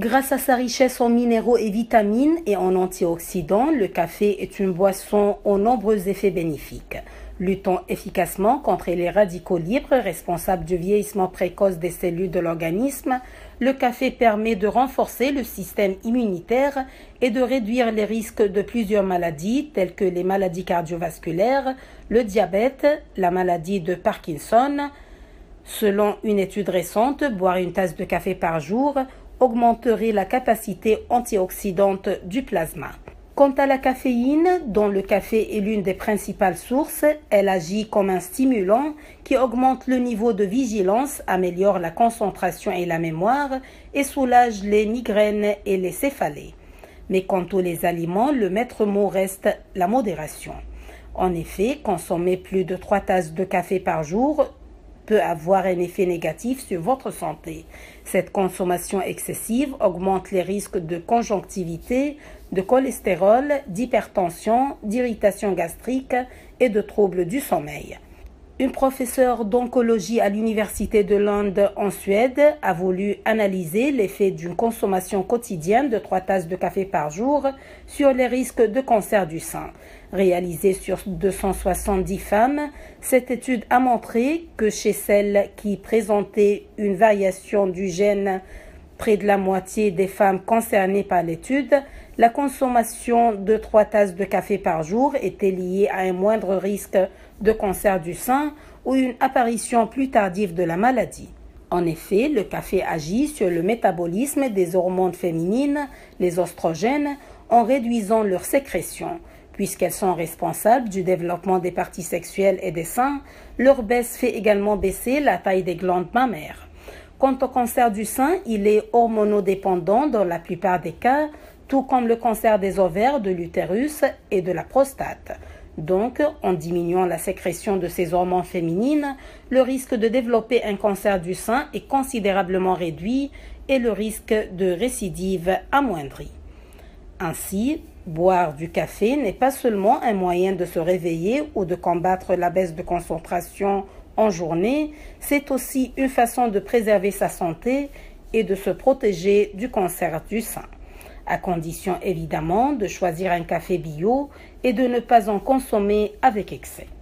Grâce à sa richesse en minéraux et vitamines et en antioxydants, le café est une boisson aux nombreux effets bénéfiques. Luttant efficacement contre les radicaux libres responsables du vieillissement précoce des cellules de l'organisme, le café permet de renforcer le système immunitaire et de réduire les risques de plusieurs maladies telles que les maladies cardiovasculaires, le diabète, la maladie de Parkinson. Selon une étude récente, boire une tasse de café par jour augmenterait la capacité antioxydante du plasma. Quant à la caféine, dont le café est l'une des principales sources, elle agit comme un stimulant qui augmente le niveau de vigilance, améliore la concentration et la mémoire et soulage les migraines et les céphalées. Mais quant aux les aliments, le maître mot reste la modération. En effet, consommer plus de 3 tasses de café par jour peut avoir un effet négatif sur votre santé. Cette consommation excessive augmente les risques de conjonctivité, de cholestérol, d'hypertension, d'irritation gastrique et de troubles du sommeil. Une professeure d'oncologie à l'Université de Lund en Suède a voulu analyser l'effet d'une consommation quotidienne de 3 tasses de café par jour sur les risques de cancer du sein. Réalisée sur 270 femmes, cette étude a montré que chez celles qui présentaient une variation du gène, près de la moitié des femmes concernées par l'étude, la consommation de 3 tasses de café par jour était liée à un moindre risque de cancer du sein ou une apparition plus tardive de la maladie. En effet, le café agit sur le métabolisme des hormones féminines, les oestrogènes, en réduisant leur sécrétion. Puisqu'elles sont responsables du développement des parties sexuelles et des seins, leur baisse fait également baisser la taille des glandes mammaires. Quant au cancer du sein, il est hormonodépendant dans la plupart des cas, tout comme le cancer des ovaires, de l'utérus et de la prostate. Donc, en diminuant la sécrétion de ces hormones féminines, le risque de développer un cancer du sein est considérablement réduit et le risque de récidive amoindri. Ainsi, boire du café n'est pas seulement un moyen de se réveiller ou de combattre la baisse de concentration en journée, c'est aussi une façon de préserver sa santé et de se protéger du cancer du sein, à condition évidemment de choisir un café bio et de ne pas en consommer avec excès.